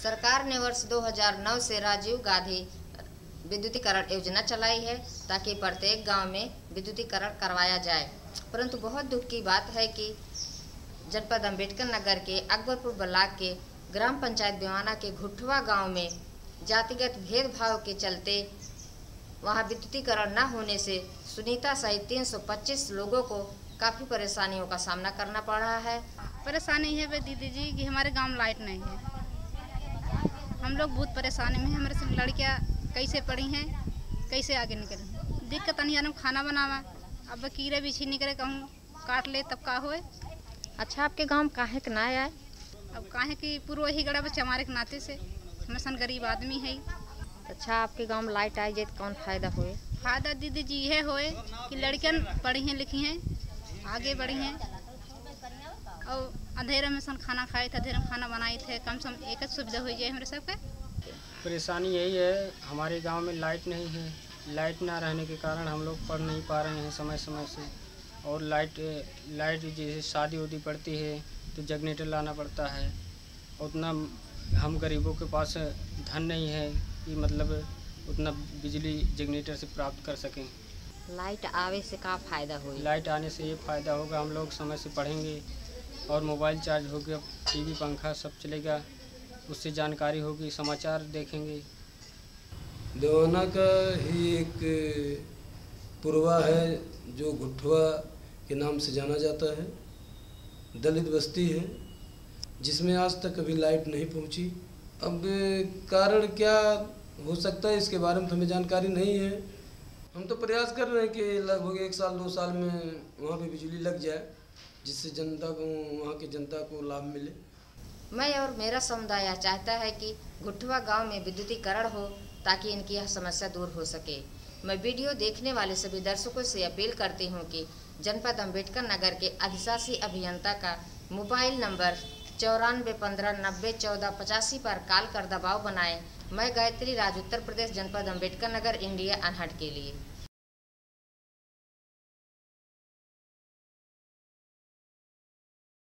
सरकार ने वर्ष 2009 से राजीव गांधी विद्युतीकरण योजना चलाई है ताकि प्रत्येक गांव में विद्युतीकरण करवाया जाए। परंतु बहुत दुख की बात है कि जनपद अम्बेडकर नगर के अकबरपुर ब्लॉक के ग्राम पंचायत बिवाना के घुटवा गांव में जातिगत भेदभाव के चलते वहां विद्युतीकरण न होने से सुनीता सहित 325 लोगों को काफ़ी परेशानियों का सामना करना पड़ रहा है। परेशानी है वे दीदी जी कि हमारे गांव में लाइट नहीं है। हम लोग बहुत परेशानी में हैं। हमारे सब लड़कियां कैसे पढ़ी हैं, कैसे आगे निकलें। दिक्कत नहीं आने खाना बनावा, अब कीड़े बिछी निकले कहूँ काट ले तब का होए। अच्छा, आपके गांव में काहे के ना आए? अब काहे कि पूर्व ही गड़ा बच्चे हमारे के नाते से हमें सन गरीब आदमी है। अच्छा, आपके गांव में लाइट आई जाए तो कौन फायदा होए? फायदा दीदी जी यह होए कि लड़कियां पढ़ी हैं लिखी हैं, आगे बढ़ी हैं और अंधेरे में सन खाना खाए थे, अंधेरे में खाना बनाए थे। कम से कम एक सुविधा हो जाए हमारे सबके। परेशानी यही है, हमारे गांव में लाइट नहीं है। लाइट ना रहने के कारण हम लोग पढ़ नहीं पा रहे हैं समय समय से। और लाइट जैसे शादी उदी पड़ती है तो जनरेटर लाना पड़ता है। उतना हम गरीबों के पास धन नहीं है कि मतलब उतना बिजली जनरेटर से प्राप्त कर सकें। लाइट आवे से क्या फ़ायदा होगा? लाइट आने से ये फ़ायदा होगा, हम लोग समय से पढ़ेंगे और मोबाइल चार्ज हो गया, टीवी पंखा सब चलेगा, उससे जानकारी होगी, समाचार देखेंगे। देवाना का ही एक पुरवा है जो घुटवा के नाम से जाना जाता है। दलित बस्ती है जिसमें आज तक कभी लाइट नहीं पहुंची। अब कारण क्या हो सकता है इसके बारे में हमें जानकारी नहीं है। हम तो प्रयास कर रहे हैं कि लगभग 1 साल 2 साल में वहाँ पे बिजली लग जाए, जिससे जनता को, वहाँ की जनता को लाभ मिले। मैं और मेरा समुदाय चाहता है कि घुटवा गांव में विद्युतीकरण हो ताकि इनकी यह समस्या दूर हो सके। मैं वीडियो देखने वाले सभी दर्शकों से अपील करती हूं कि जनपद अम्बेडकर नगर के अधिशासी अभियंता का मोबाइल नंबर 9415901485 पर कॉल कर दबाव बनाएं। मैं गायत्री राज, उत्तर प्रदेश, जनपद अम्बेडकर नगर, इंडिया अनहट के लिए।